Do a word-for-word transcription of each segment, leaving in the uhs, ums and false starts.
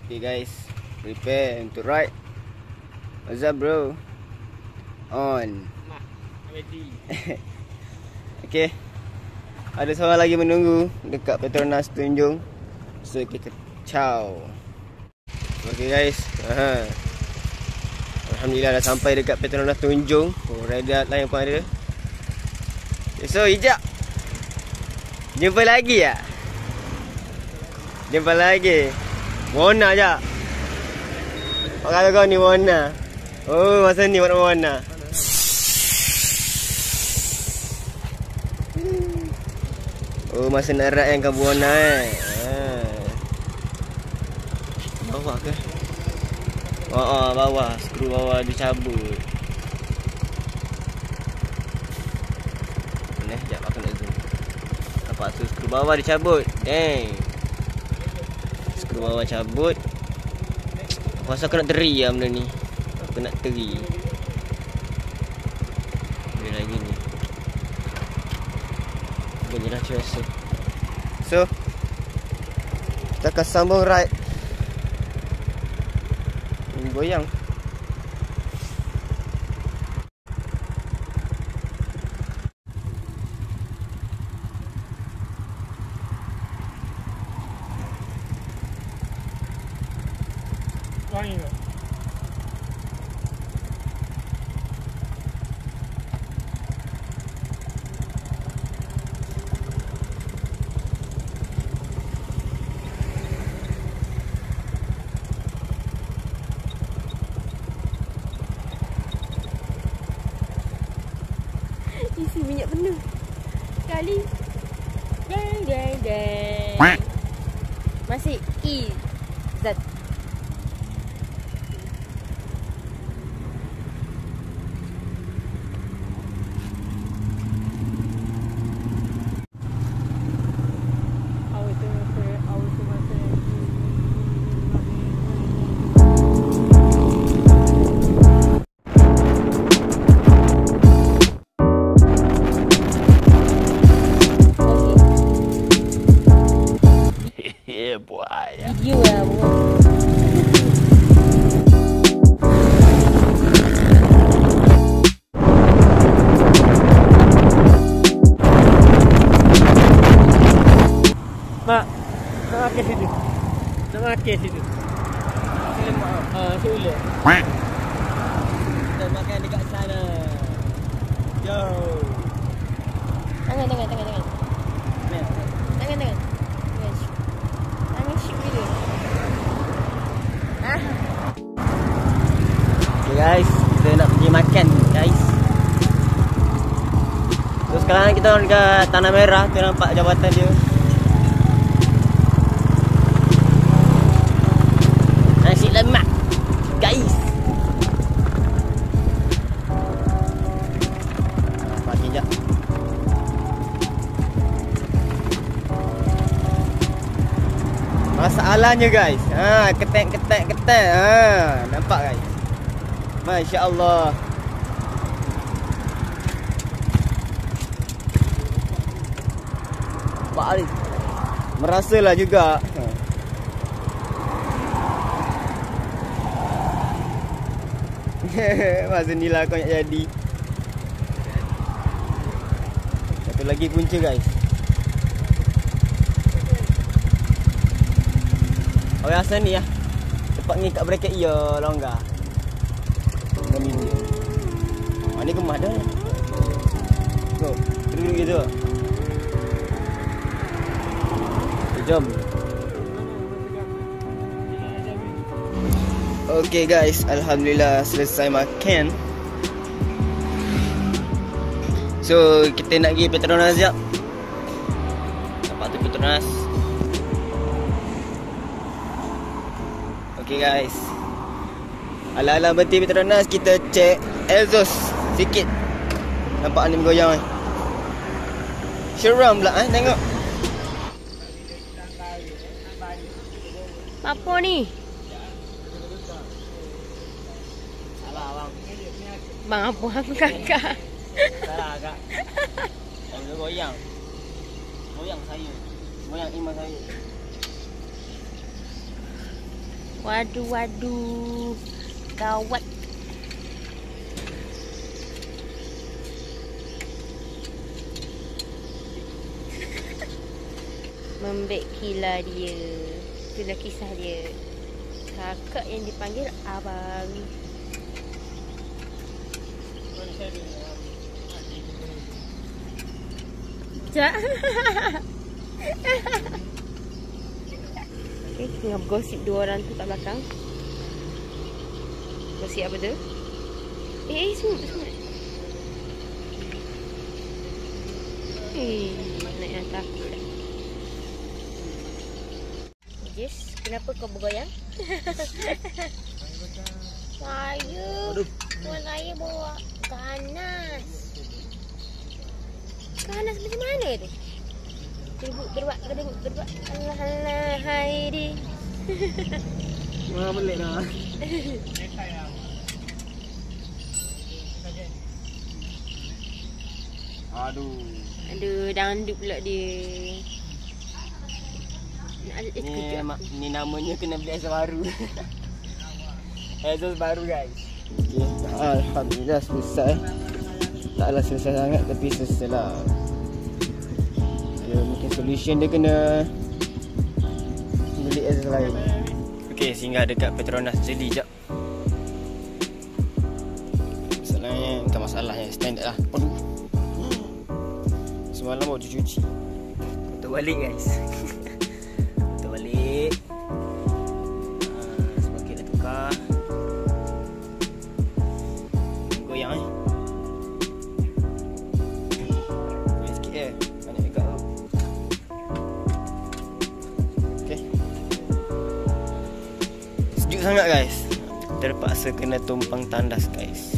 Okay guys, prepare untuk ride. What's up bro? On. Ready. Okay. Ada seorang lagi menunggu dekat Petronas Tunjung. So kita ciao. Okay guys. Aha. Alhamdulillah dah sampai dekat Petronas Tunjung. Oh, rider lain pun ada. Okay, so hijab. Jumpa lagi ya? Jumpa lagi. Warna je. Kau kata kau ni warna. Oh, masa ni warna warna. Oh, masa nak ride kan kau warna eh. Ha. Bawah ke? Oh, oh, bawah. Skru bawah dicabut. Ni, sekejap aku nak zoom. Nampak tu skru bawah dicabut. Dang. Skru bawah cabut. Aku rasa aku nak teri lah benda ni. Aku nak teri. Boleh lagi ni. Boleh lah rasa. So kita akan sambung ride. Ini goyang. Wangi tak? Isi minyak penuh sekali. Deng deng deng. Masih E Zat. Yeah boy. Video lah bro. Mak, nak makan situ. Nak makan situ. Lemak. Ah, sulit. Kita makan dekat sana. Yo. Tangan tangan tangan tangan. Meh. Tangan tangan. Tangan shoot. Tangan shoot video. Ah. Okay guys, kita nak pergi makan guys. So sekarang kita dekat Tanah Merah. Tu nampak jabatan dia. Nasi lemak guys. Nampak sekejap. Masalahnya guys, ha, ketek ketek ketek, ha, nampak guys. Masya-Allah. Nampak ni. Merasalah juga. Ha. Masa ni lah kau nak jadi. Satu lagi punca guys. Oh rasa ni lah. Tempat ni kat bracket ya longgar. Ni dia. Ah ni kemas dah. So, duduk gitu. Jom. Okay guys, alhamdulillah selesai makan. So, kita nak pergi Petronas jap. Nampak tu Petronas. Okay guys, ala-ala berhenti Petronas, kita cek exhaust sikit. Nampak ni bergoyang eh. Seram pula eh, tengok. Apa ni? Salah abang. Bang apa aku kakak? Salah agak. Dia goyang. Goyang saya. Goyang iman saya. Waduh, waduh. Gawat. Membekila dia. Itulah kisah dia. Kakak yang dipanggil abang. Cak. Okay, tengah gosip dua orang tu kat belakang. Gosip apa tu? Eh, eh semut, semut. Eh, anak yang takut. Jess, kenapa kau bergoyang? Saya, tuan saya bawa ganas. Ganas macam mana tu? Berbuk, berbak, berbuk, berbak. Allah, Allah, hai di. Wah, belik dah. Aduh. Aduh, dandut pula dia. Ni, ni namanya kena beli exhaust baru. Exhaust baru guys. Okay. Alhamdulillah selesai. Taklah selesai sangat tapi selesai lah. Dia mungkin solution dia kena beli exhaust lain. Okay, singgah dekat Petronas Jeli jap. Masalahnya bukan masalah yang standard lah. Aduh. Semalam baru cuci. Kita balik guys. Balik uh, sebagai dah tukar. Goyang eh goyang sikit eh. Banyak juga tu. Okay. Sejuk sangat guys. Terpaksa kena tumpang tandas guys.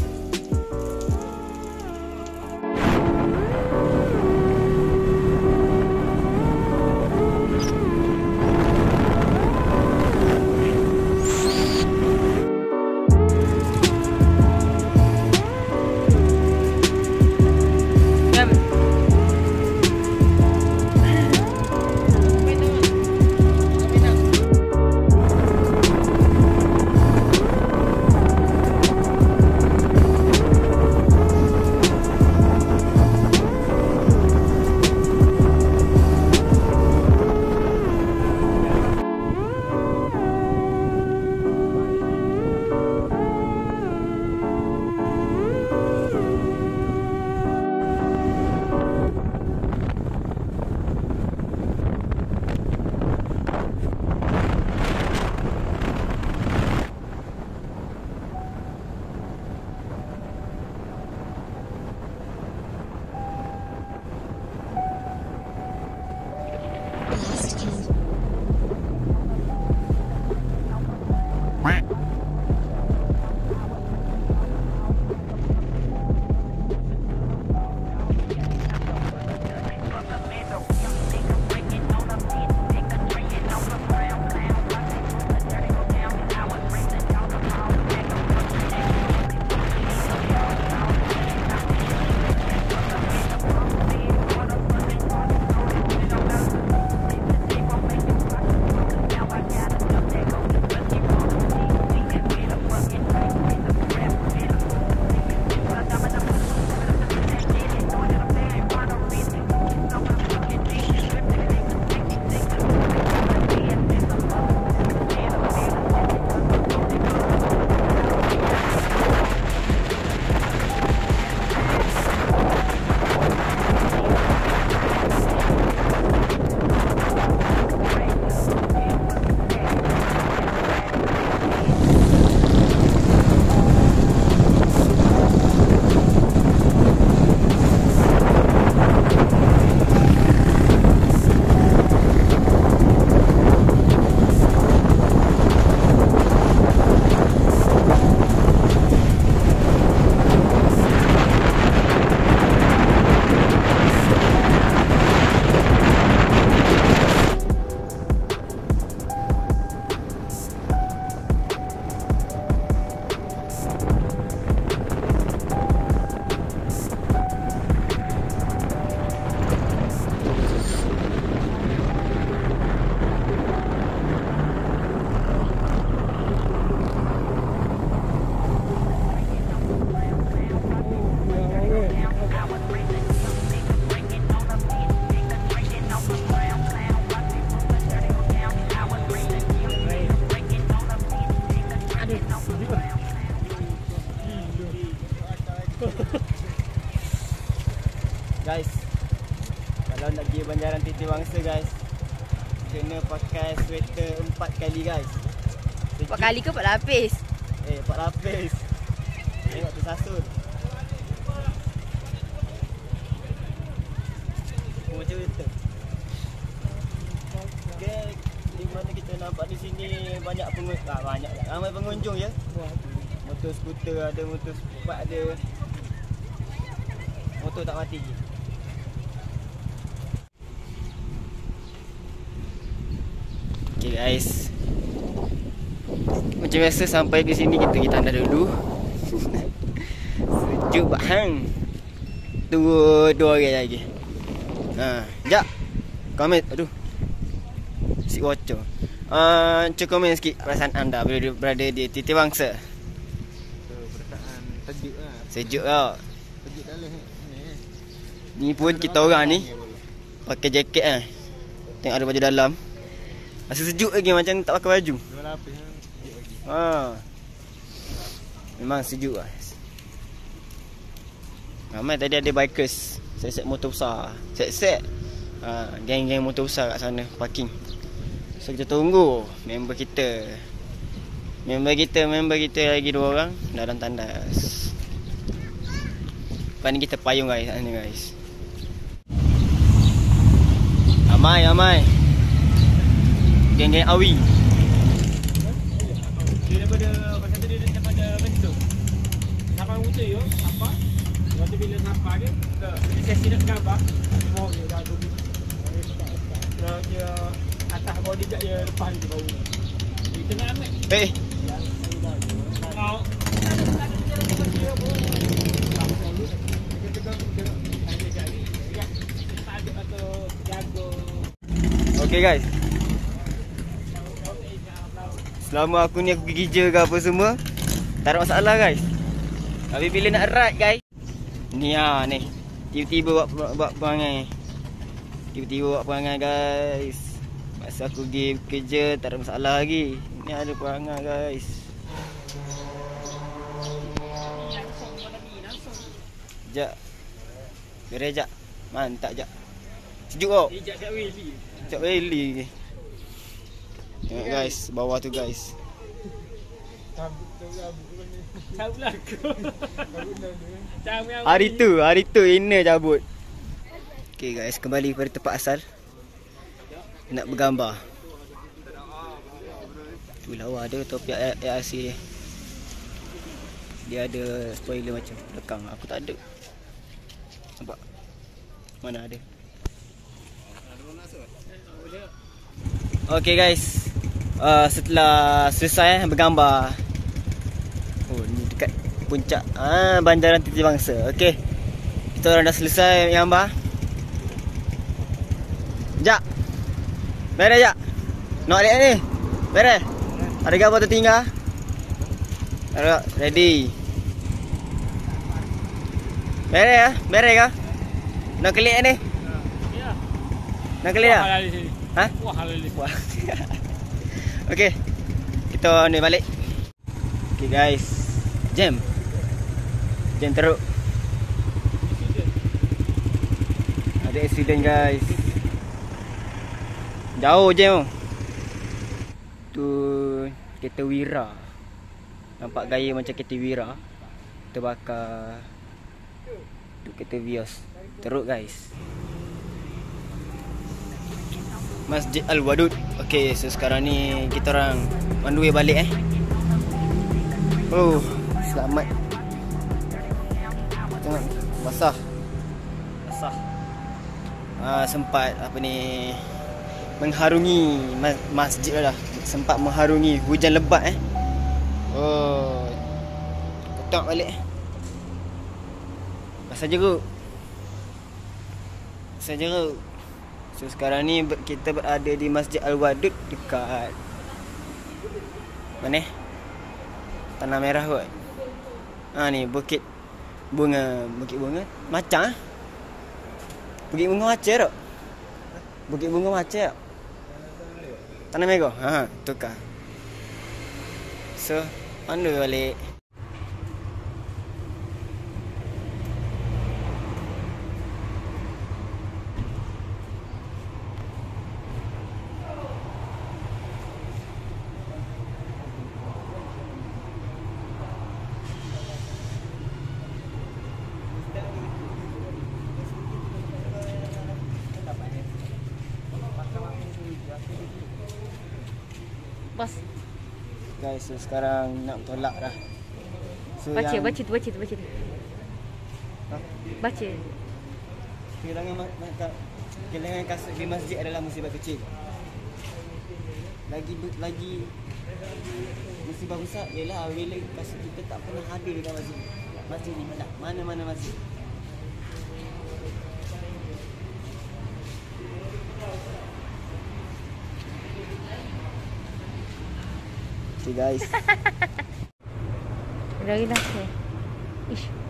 bangsa guys. Kena pakai sweater empat kali guys. Empat kali ke empat lapis? Eh, empat lapis. Tengok tersasul. Macam itu. Okay, di mana kita nampak di sini banyak pengunjung, ah, banyak lah. Ramai pengunjung ya. Motor skuter ada, motor sport ada. Motor tak mati. Okay guys. Macam biasa sampai di sini kita kita tanda dulu. Sejuk bahang. Tunggu dua hari lagi. Ha, jap. Komen, aduh. Si Woco. Uh, cuba komen sikit perasaan anda bila berada di Titi Bangsa. Perasaan sejuk lah. Sejuk tau. Sejuk dalam ni. Ni pun kita orang ni pakai jaket kan. Tengok ada baju dalam. Rasa sejuk lagi macam tak pakai baju. Dua lapis sejuk lagi. Ha. Memang sejuk lah. Ramai tadi ada bikers. Set-set motor besar. Set-set ha, geng-geng motor besar kat sana parking. So kita tunggu member kita. Member kita, member kita lagi dua orang dalam tandas. Lepas ni kita payung guys kat sana guys. Ramai, ramai. Geng-geng Awi. Dia daripada pasal tu dia daripada bentuk. Sampai mutu yo, apa? Lepas tu bila sampai dia, dia sesi nak gambar. Dia mau dia dah dulu. Dia dia atas bawah dia dia lepas dia bau. Dia tengah ambil. Eh, Kau okay guys. Selama aku ni aku pergi kerja ke apa semua, tak ada masalah guys. Tapi bila nak ride guys, ni ah ni. Tiba-tiba buat buat, buat perangai. Tiba-tiba buat perangai guys. Masa aku pergi kerja tak ada masalah lagi. Ni ada perangai guys. Jap. Beres jap. Mantap jap. Sejuk kau. ijak kat Willy. Sekejap rally lagi. Tengok guys, bawah tu guys. Cabut lah aku. Hari tu, hari tu inner cabut. Okay guys, kembali kepada tempat asal. Nak bergambar. Tu lawa ada topi A R C dia. Dia ada spoiler macam belakang. Aku tak ada. Nampak? Mana ada? Okay guys, uh, setelah selesai bergambar. Oh ni dekat puncak ah, Banjaran Titi Bangsa. Okay, kita orang dah selesai gambar. Jap. Beres jap. Nak balik ni. Beres. Ada gambar tertinggal. Alright, ready. Beres ya? Beres ke? Nak klik ni? Ya. Nak klik dah? Halal di sini. Ha? Wah halal di sini. Wah. Okay, kita ni balik. Okay guys, jam. Jam teruk. Ada accident guys. Jauh jam. Tu kereta Wira. Nampak gaya macam kereta Wira. Terbakar. Tu kereta Vios. Teruk guys. Masjid Al-Wadud. Okay, so sekarang ni kita orang on the way balik eh. Oh, selamat. Tengok, basah. Basah. Ah, sempat apa ni mengharungi mas masjid dah. Sempat mengharungi hujan lebat eh. Oh. Ketok balik. Basah jeruk. Basah jeruk. So sekarang ni kita berada di Masjid Al-Wadud dekat mana? Tanah Merah kot. Ha ni Bukit Bunga, Bukit Bunga macam ah. Bukit Bunga macam tak? Bukit Bunga macam tak? Tanah Merah. Ha, tukar. So, on the way balik. Guys, so sekarang nak tolak dah. So Baca, yang baca tu, baca tu, baca tu. Ha? Baca. Kehilangan ma- kehilangan kasut di masjid adalah musibah kecil. Lagi lagi musibah besar ialah bila kasut kita tak pernah hadir dekat masjid. Masjid ni mana? Mana-mana masjid. Okay guys. Dah dah. Ish.